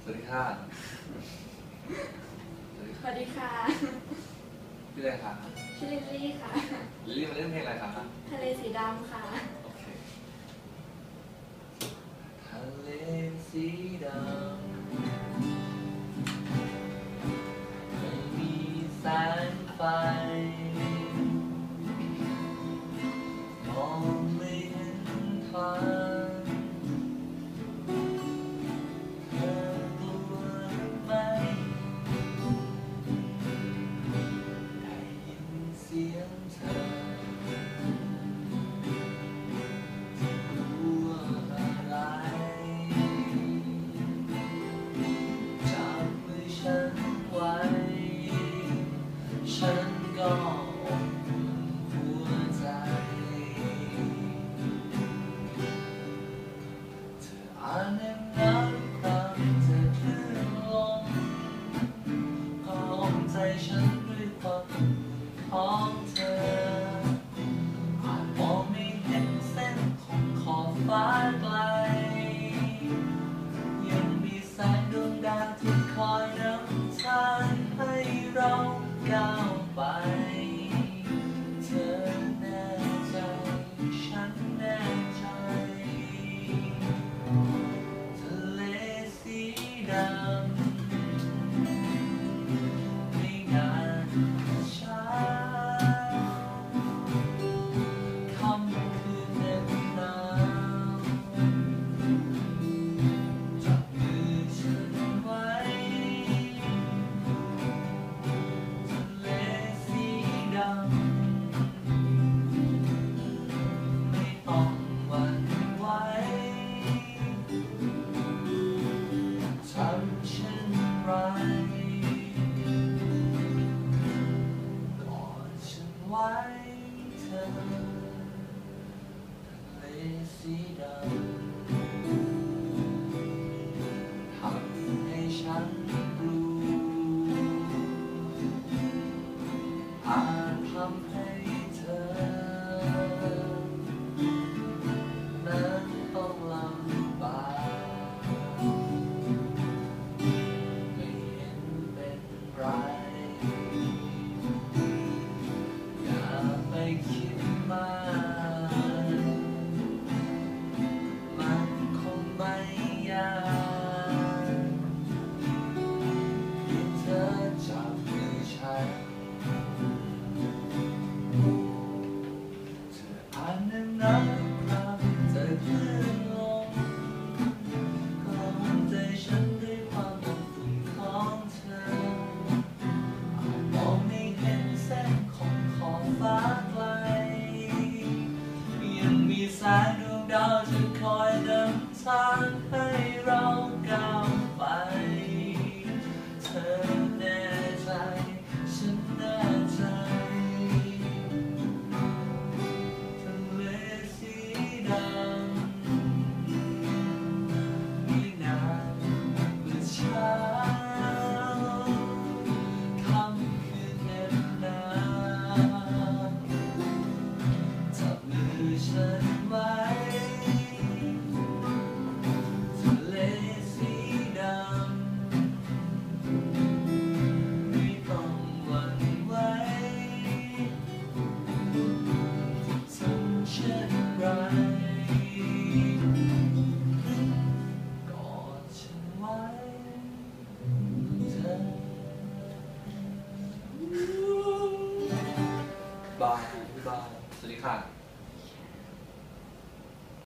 วัสดีค่ะสวัสดีค่ะชื่ออะไรคะชื่อลิลลี่ค่ะลิลลี่มาเล่นเพลงอะไรคะทะเลสีดำค่ะโอเคทะเลสีดำไม่มีแสงไฟมองไม่เห็นทางเธอกลัวหรือไม่ได้ยินเสียงเธอฉันก็อบหัวใจเธออ่านในน้ำตาเธอคลื่นลมก็ลมใจฉันด้วยความของเธออาจมองไม่เห็นเส้นของขอบฟ้าไกลยังมีแสงดวงดาวที่คอยนำทางให้เราก้าวไปเธอแน่ใจฉันแน่ใจทะเลสีดำไม่นานช้าค่ำคืนเหน็บหนาวจับมือฉันไว้ไม่ต้องหวั่นไหวทำเช่นไรกอดฉันไว้เธอทะเลสีดำทำให้ฉันกลัวอาจทำให้เธอนั้นต้องลำบากไม่เห็นเป็นไรอย่าไปคิดมากมันคงไม่ยากที่เธอจับมือฉันอ่านในน้ำตาเธอคลื่นลมก็ลมใจฉันด้วยความอบอุ่นของเธออาจมองไม่เห็นเส้นของขอบฟ้าไกลยังมีแสงดวงดาวจะคอยนำทางให้เราก้าวไปเธอแน่ใจฉันแน่ใจดำไม่นานเมื่อเช้าค่ำคืนเหน็บหนาวจับมือฉันไว้ทะเลสีดำไม่ต้องหวั่นไหวทำเช่นไรกอดฉันไว้เธอบายบายสวัสดีค่ะ